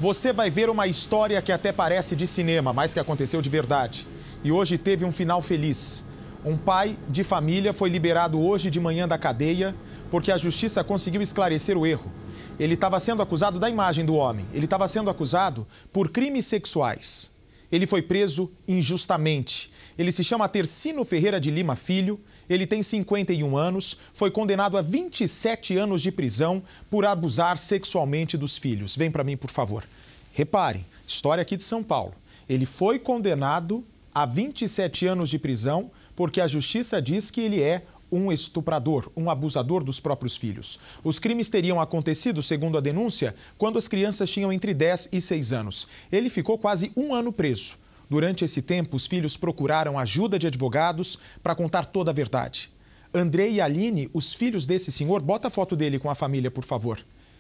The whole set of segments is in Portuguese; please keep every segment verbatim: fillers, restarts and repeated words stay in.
você vai ver uma história que até parece de cinema, mas que aconteceu de verdade. E hoje teve um final feliz. Um pai de família foi liberado hoje de manhã da cadeia porque a justiça conseguiu esclarecer o erro. Ele estava sendo acusado da imagem do homem. Ele estava sendo acusado por crimes sexuais. Ele foi preso injustamente. Ele se chama Tercino Ferreira de Lima Filho. Ele tem cinquenta e um anos, foi condenado a vinte e sete anos de prisão por abusar sexualmente dos filhos. Vem para mim, por favor. Reparem, história aqui de São Paulo. Ele foi condenado a vinte e sete anos de prisão porque a justiça diz que ele é um estuprador, um abusador dos próprios filhos. Os crimes teriam acontecido, segundo a denúncia, quando as crianças tinham entre dez e seis anos. Ele ficou quase um ano preso. Durante esse tempo, os filhos procuraram ajuda de advogados para contar toda a verdade. Andrei e Aline, os filhos desse senhor, bota a foto dele com a família, por favor,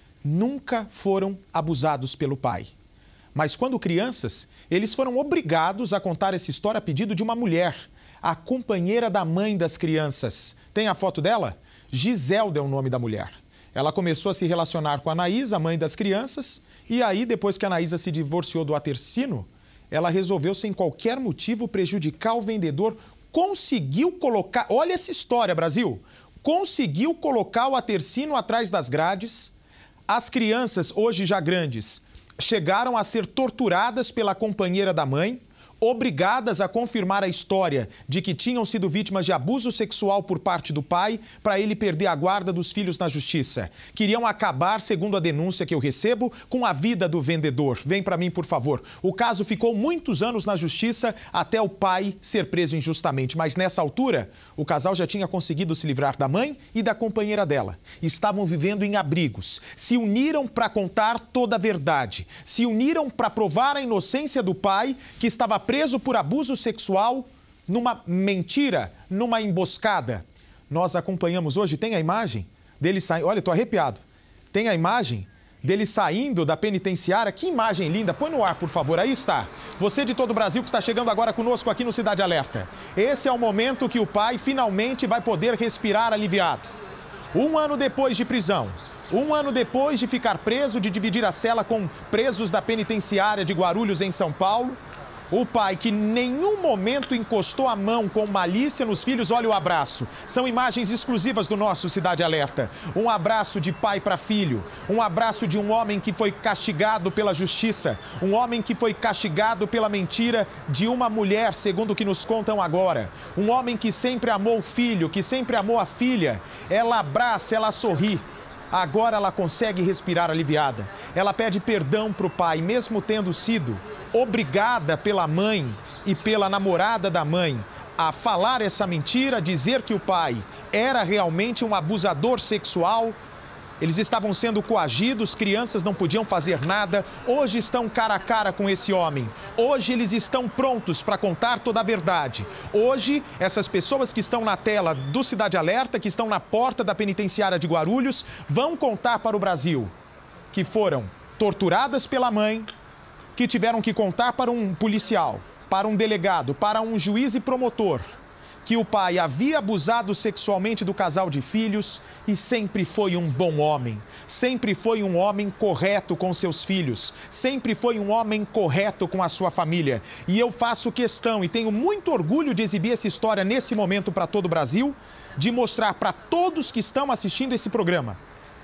nunca foram abusados pelo pai. Mas quando crianças, eles foram obrigados a contar essa história a pedido de uma mulher, a companheira da mãe das crianças. Tem a foto dela? Giselda é o nome da mulher. Ela começou a se relacionar com a Anaísa, a mãe das crianças, e aí, depois que a Anaísa se divorciou do Atercino, ela resolveu, sem qualquer motivo, prejudicar o vendedor, conseguiu colocar... Olha essa história, Brasil! Conseguiu colocar o Atercino atrás das grades. As crianças, hoje já grandes, chegaram a ser torturadas pela companheira da mãe, obrigadas a confirmar a história de que tinham sido vítimas de abuso sexual por parte do pai para ele perder a guarda dos filhos na justiça. Queriam acabar, segundo a denúncia que eu recebo, com a vida do vendedor. Vem para mim, por favor. O caso ficou muitos anos na justiça até o pai ser preso injustamente. Mas nessa altura, o casal já tinha conseguido se livrar da mãe e da companheira dela. Estavam vivendo em abrigos. Se uniram para contar toda a verdade. Se uniram para provar a inocência do pai, que estava preso por abuso sexual, numa mentira, numa emboscada. Nós acompanhamos hoje, tem a imagem dele saindo, olha, estou arrepiado, tem a imagem dele saindo da penitenciária. Que imagem linda, põe no ar, por favor, aí está. Você de todo o Brasil que está chegando agora conosco aqui no Cidade Alerta. Esse é o momento que o pai finalmente vai poder respirar aliviado. Um ano depois de prisão, um ano depois de ficar preso, de dividir a cela com presos da penitenciária de Guarulhos, em São Paulo, o pai, que em nenhum momento encostou a mão com malícia nos filhos, olha o abraço. São imagens exclusivas do nosso Cidade Alerta. Um abraço de pai para filho. Um abraço de um homem que foi castigado pela justiça. Um homem que foi castigado pela mentira de uma mulher, segundo o que nos contam agora. Um homem que sempre amou o filho, que sempre amou a filha. Ela abraça, ela sorri. Agora ela consegue respirar aliviada. Ela pede perdão para o pai, mesmo tendo sido obrigada pela mãe e pela namorada da mãe a falar essa mentira, dizer que o pai era realmente um abusador sexual. Eles estavam sendo coagidos, crianças não podiam fazer nada. Hoje estão cara a cara com esse homem. Hoje eles estão prontos para contar toda a verdade. Hoje, essas pessoas que estão na tela do Cidade Alerta, que estão na porta da penitenciária de Guarulhos, vão contar para o Brasil que foram torturadas pela mãe, que tiveram que contar para um policial, para um delegado, para um juiz e promotor, que o pai havia abusado sexualmente do casal de filhos e sempre foi um bom homem. Sempre foi um homem correto com seus filhos. Sempre foi um homem correto com a sua família. E eu faço questão e tenho muito orgulho de exibir essa história nesse momento para todo o Brasil, de mostrar para todos que estão assistindo esse programa: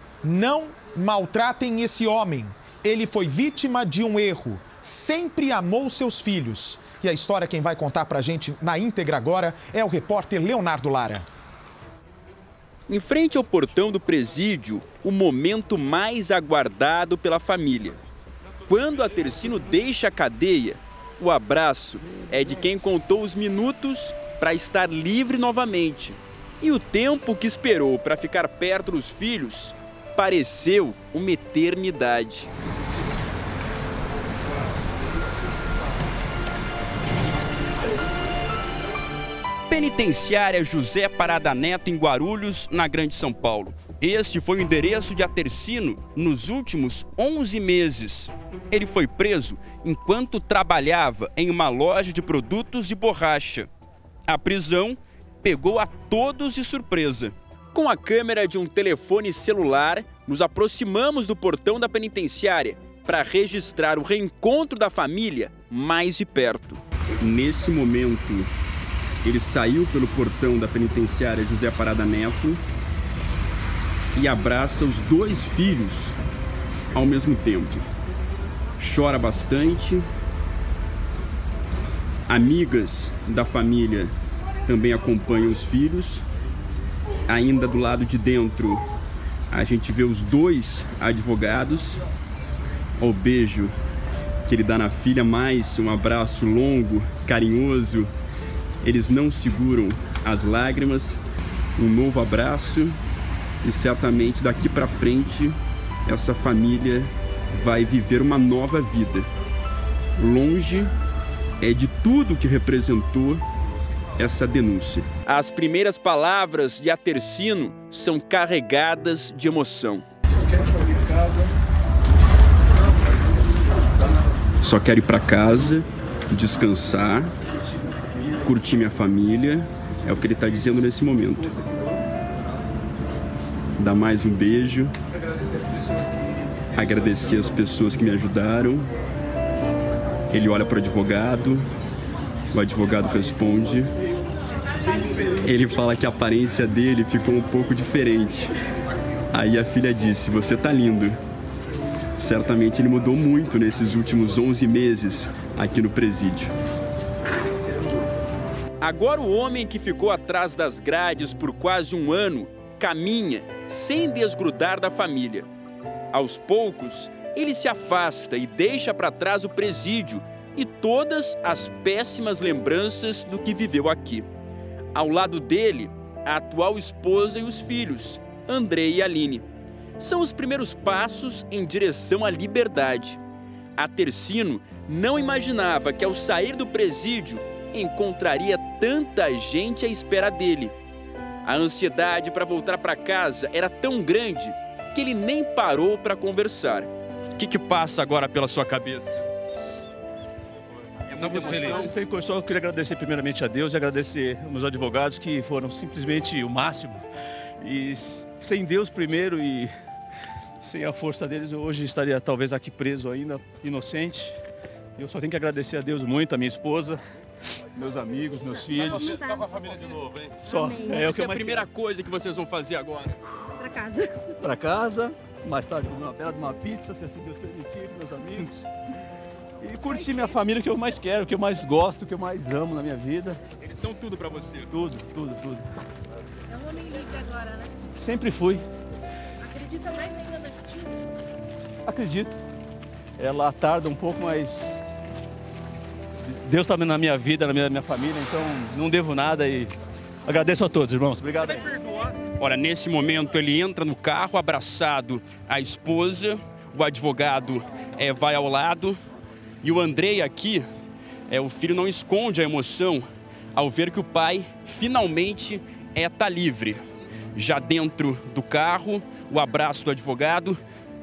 não maltratem esse homem. Ele foi vítima de um erro. Sempre amou seus filhos. E a história quem vai contar pra gente na íntegra agora é o repórter Leonardo Lara. Em frente ao portão do presídio, o momento mais aguardado pela família. Quando Atercino deixa a cadeia, o abraço é de quem contou os minutos para estar livre novamente. E o tempo que esperou para ficar perto dos filhos pareceu uma eternidade. Penitenciária José Parada Neto, em Guarulhos, na Grande São Paulo. Este foi o endereço de Atercino nos últimos onze meses. Ele foi preso enquanto trabalhava em uma loja de produtos de borracha. A prisão pegou a todos de surpresa. Com a câmera de um telefone celular, nos aproximamos do portão da penitenciária para registrar o reencontro da família mais de perto. Nesse momento, ele saiu pelo portão da penitenciária José Parada Neto e abraça os dois filhos ao mesmo tempo. Chora bastante. Amigas da família também acompanham os filhos. Ainda do lado de dentro, a gente vê os dois advogados. O beijo que ele dá na filha, mais um abraço longo, carinhoso. Eles não seguram as lágrimas. Um novo abraço e certamente daqui para frente essa família vai viver uma nova vida. Longe é de tudo que representou essa denúncia. As primeiras palavras de Atercino são carregadas de emoção. Só quero ir para casa, descansar, curtir minha família. É o que ele está dizendo nesse momento. Dar mais um beijo, agradecer as pessoas que me ajudaram. Ele olha para o advogado, o advogado responde. Ele fala que a aparência dele ficou um pouco diferente. Aí a filha disse: "Você tá lindo." Certamente ele mudou muito nesses últimos onze meses aqui no presídio. Agora o homem que ficou atrás das grades por quase um ano caminha sem desgrudar da família. Aos poucos, ele se afasta e deixa para trás o presídio e todas as péssimas lembranças do que viveu aqui. Ao lado dele, a atual esposa e os filhos, Andrei e Aline. São os primeiros passos em direção à liberdade. Atercino não imaginava que ao sair do presídio encontraria tanta gente à espera dele. A ansiedade para voltar para casa era tão grande que ele nem parou para conversar. O que, que passa agora pela sua cabeça? É muito feliz. Sem questão, eu queria agradecer primeiramente a Deus e agradecer aos meus advogados que foram simplesmente o máximo. E sem Deus primeiro e sem a força deles, eu hoje estaria talvez aqui preso ainda, inocente. Eu só tenho que agradecer a Deus muito, a minha esposa, meus amigos, meus filhos. Tá com a família de novo, hein? Só. É, o que Essa é eu a mais primeira quero. coisa que vocês vão fazer agora. Pra casa. Pra casa, mais tarde uma bela de uma pizza, se assim Deus permitir, meus amigos. E curtir minha família, que eu mais quero, que eu mais gosto, que eu mais amo na minha vida. Eles são tudo pra você. Tudo, tudo, tudo. É um homem livre agora, né? Sempre fui. Acredita mais ainda na justiça? Acredito. Ela tarda um pouco, mas Deus está na minha vida, na minha, na minha família, então não devo nada e agradeço a todos, irmãos. Obrigado. Olha, nesse momento ele entra no carro abraçado à esposa, o advogado é, vai ao lado e o Andrei aqui, é, o filho não esconde a emoção ao ver que o pai finalmente é, tá livre. Já dentro do carro, o abraço do advogado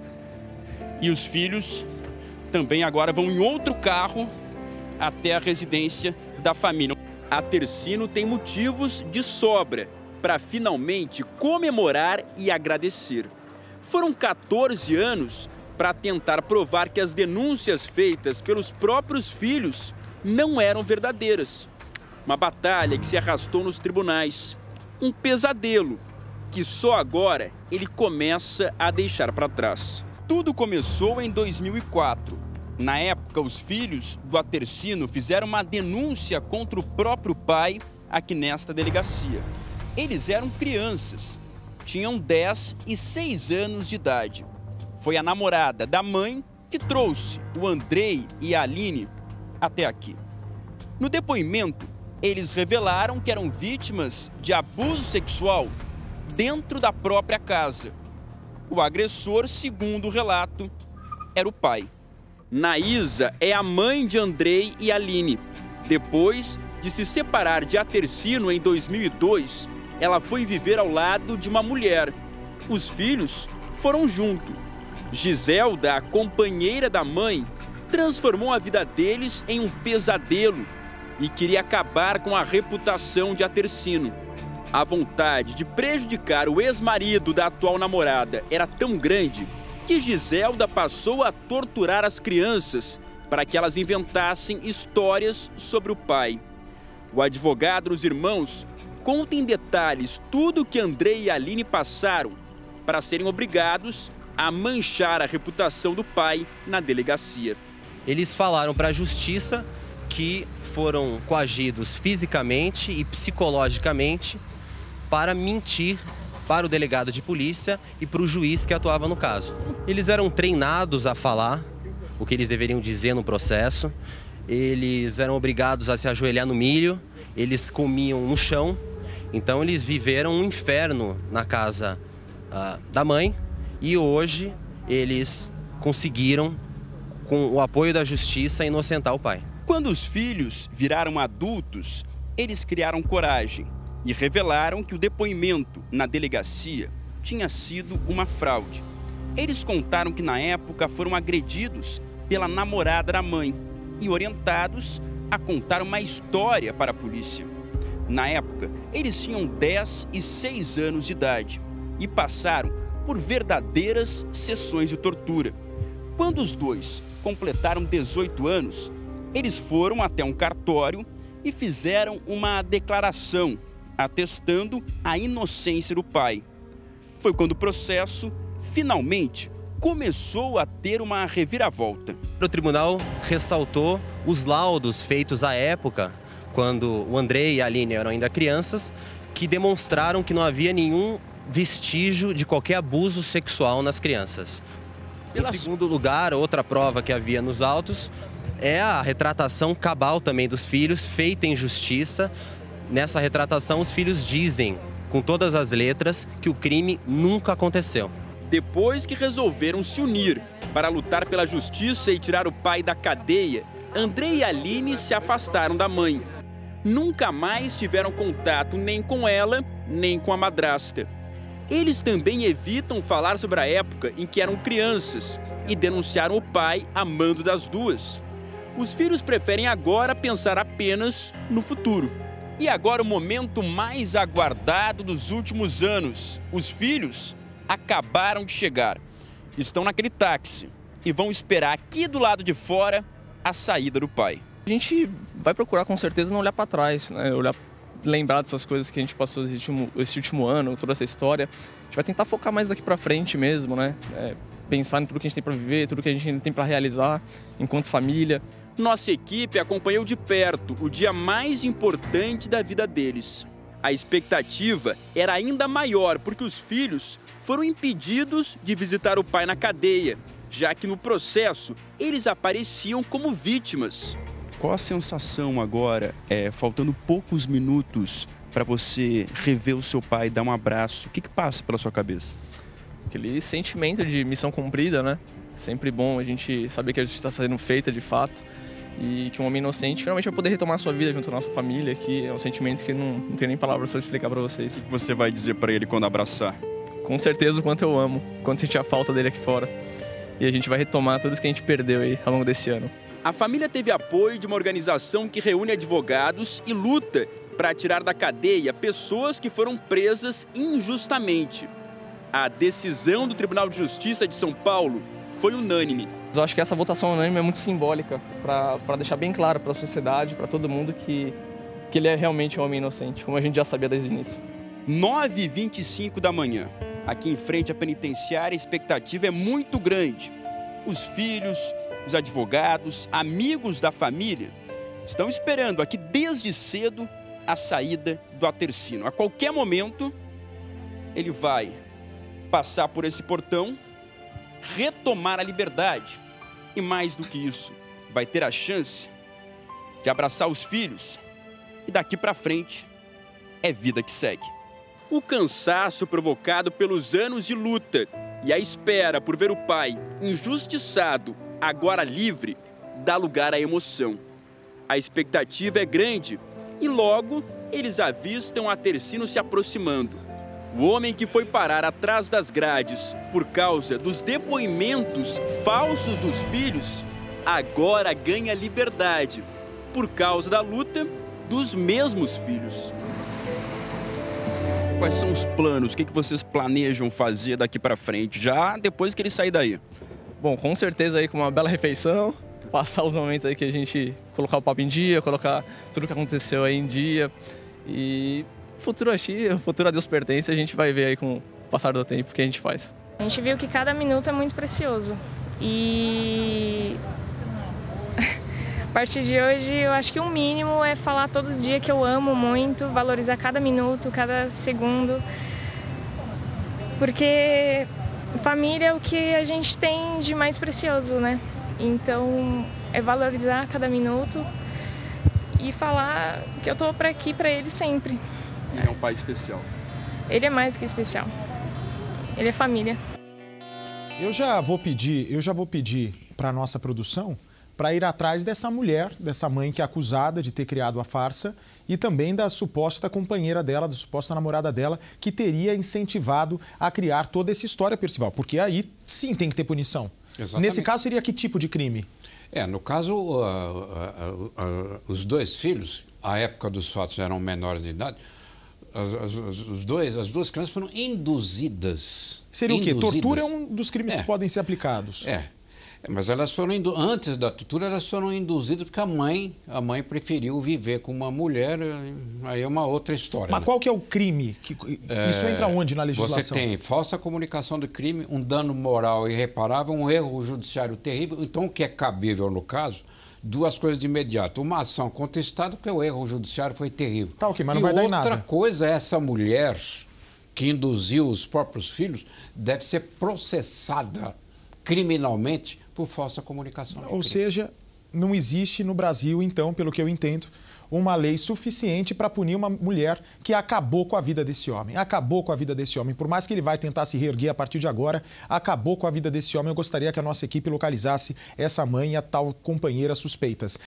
e os filhos também agora vão em outro carro até a residência da família. Atercino tem motivos de sobra para finalmente comemorar e agradecer. Foram quatorze anos para tentar provar que as denúncias feitas pelos próprios filhos não eram verdadeiras. Uma batalha que se arrastou nos tribunais. Um pesadelo que só agora ele começa a deixar para trás. Tudo começou em dois mil e quatro. Na época, os filhos do Atercino fizeram uma denúncia contra o próprio pai aqui nesta delegacia. Eles eram crianças, tinham dez e seis anos de idade. Foi a namorada da mãe que trouxe o Andrei e a Aline até aqui. No depoimento, eles revelaram que eram vítimas de abuso sexual dentro da própria casa. O agressor, segundo o relato, era o pai. Naísa é a mãe de Andrei e Aline. Depois de se separar de Atercino em dois mil e dois, ela foi viver ao lado de uma mulher. Os filhos foram junto. Giselda, a companheira da mãe, transformou a vida deles em um pesadelo e queria acabar com a reputação de Atercino. A vontade de prejudicar o ex-marido da atual namorada era tão grande que Giselda passou a torturar as crianças para que elas inventassem histórias sobre o pai. O advogado dos irmãos conta em detalhes tudo o que Andrei e Aline passaram para serem obrigados a manchar a reputação do pai na delegacia. Eles falaram para a justiça que foram coagidos fisicamente e psicologicamente para mentir para o delegado de polícia e para o juiz que atuava no caso. Eles eram treinados a falar o que eles deveriam dizer no processo, eles eram obrigados a se ajoelhar no milho, eles comiam no chão, então eles viveram um inferno na casa uh, da mãe e hoje eles conseguiram, com o apoio da justiça, inocentar o pai. Quando os filhos viraram adultos, eles criaram coragem e revelaram que o depoimento na delegacia tinha sido uma fraude. Eles contaram que na época foram agredidos pela namorada da mãe e orientados a contar uma história para a polícia. Na época, eles tinham dez e seis anos de idade e passaram por verdadeiras sessões de tortura. Quando os dois completaram dezoito anos, eles foram até um cartório e fizeram uma declaração atestando a inocência do pai. Foi quando o processo, finalmente, começou a ter uma reviravolta. O tribunal ressaltou os laudos feitos à época, quando o Andrei e a Aline eram ainda crianças, que demonstraram que não havia nenhum vestígio de qualquer abuso sexual nas crianças. Em segundo lugar, outra prova que havia nos autos é a retratação cabal também dos filhos, feita em justiça. Nessa retratação, os filhos dizem, com todas as letras, que o crime nunca aconteceu. Depois que resolveram se unir para lutar pela justiça e tirar o pai da cadeia, Andrei e Aline se afastaram da mãe. Nunca mais tiveram contato nem com ela, nem com a madrasta. Eles também evitam falar sobre a época em que eram crianças e denunciaram o pai a mando das duas. Os filhos preferem agora pensar apenas no futuro. E agora o momento mais aguardado dos últimos anos. Os filhos acabaram de chegar. Estão naquele táxi e vão esperar aqui do lado de fora a saída do pai. A gente vai procurar com certeza não olhar para trás, né? Olhar, lembrar dessas coisas que a gente passou esse último, esse último ano, toda essa história. A gente vai tentar focar mais daqui para frente mesmo, né? É, pensar em tudo que a gente tem para viver, tudo que a gente tem para realizar enquanto família. Nossa equipe acompanhou de perto o dia mais importante da vida deles. A expectativa era ainda maior porque os filhos foram impedidos de visitar o pai na cadeia, já que no processo eles apareciam como vítimas. Qual a sensação agora, é, faltando poucos minutos para você rever o seu pai, dar um abraço? O que que passa pela sua cabeça? Aquele sentimento de missão cumprida, né? Sempre bom a gente saber que a justiça está sendo feita de fato e que um homem inocente finalmente vai poder retomar a sua vida junto à nossa família, que é um sentimento que não, não tenho nem palavras para explicar para vocês. O que você vai dizer para ele quando abraçar? Com certeza o quanto eu amo, quanto sentir a falta dele aqui fora. E a gente vai retomar tudo isso que a gente perdeu aí ao longo desse ano. A família teve apoio de uma organização que reúne advogados e luta para tirar da cadeia pessoas que foram presas injustamente. A decisão do Tribunal de Justiça de São Paulo foi unânime. Eu acho que essa votação unânime é muito simbólica para deixar bem claro para a sociedade, para todo mundo, que, que ele é realmente um homem inocente, como a gente já sabia desde o início. nove e vinte e cinco da manhã. Aqui em frente à penitenciária, a expectativa é muito grande. Os filhos, os advogados, amigos da família estão esperando aqui desde cedo a saída do Atercino. A qualquer momento, ele vai passar por esse portão, retomar a liberdade e, mais do que isso, vai ter a chance de abraçar os filhos e daqui para frente é vida que segue. O cansaço provocado pelos anos de luta e a espera por ver o pai injustiçado, agora livre, dá lugar à emoção. A expectativa é grande e logo eles avistam Atercino se aproximando. O homem que foi parar atrás das grades por causa dos depoimentos falsos dos filhos, agora ganha liberdade por causa da luta dos mesmos filhos. Quais são os planos? O que vocês planejam fazer daqui para frente, já depois que ele sair daí? Bom, com certeza aí com uma bela refeição, passar os momentos aí que a gente colocar o papo em dia, colocar tudo que aconteceu aí em dia. E o futuro aqui, o futuro a Deus pertence, a gente vai ver aí com o passar do tempo o que a gente faz. A gente viu que cada minuto é muito precioso. E a partir de hoje eu acho que o mínimo é falar todo dia que eu amo muito, valorizar cada minuto, cada segundo. Porque família é o que a gente tem de mais precioso, né? Então é valorizar cada minuto e falar que eu tô por aqui para ele sempre. Ele é um pai especial. Ele é mais que especial. Ele é família. Eu já vou pedir, eu já vou pedir para nossa produção para ir atrás dessa mulher, dessa mãe que é acusada de ter criado a farsa e também da suposta companheira dela, da suposta namorada dela, que teria incentivado a criar toda essa história, Percival, porque aí sim tem que ter punição. Exatamente. Nesse caso seria que tipo de crime? É, no caso, uh, uh, uh, uh, os dois filhos, à época dos fatos eram menores de idade, as, as, os dois, as duas crianças foram induzidas. Seria induzidas. o quê? Tortura é um dos crimes é. que podem ser aplicados. É. Mas elas foram, antes da tortura, elas foram induzidas porque a mãe, a mãe preferiu viver com uma mulher, aí é uma outra história. Mas né? qual que é o crime? Isso é, entra onde na legislação? Você tem falsa comunicação do crime, um dano moral irreparável, um erro judiciário terrível. Então, o que é cabível no caso? Duas coisas de imediato. Uma ação contestada porque o erro judiciário foi terrível. Tá, ok, mas não e vai dar em outra nada. coisa, essa mulher que induziu os próprios filhos deve ser processada criminalmente por falsa comunicação. Ou seja, não existe no Brasil, então, pelo que eu entendo, uma lei suficiente para punir uma mulher que acabou com a vida desse homem. Acabou com a vida desse homem. Por mais que ele vai tentar se reerguer a partir de agora, acabou com a vida desse homem. Eu gostaria que a nossa equipe localizasse essa mãe e a tal companheira suspeitas.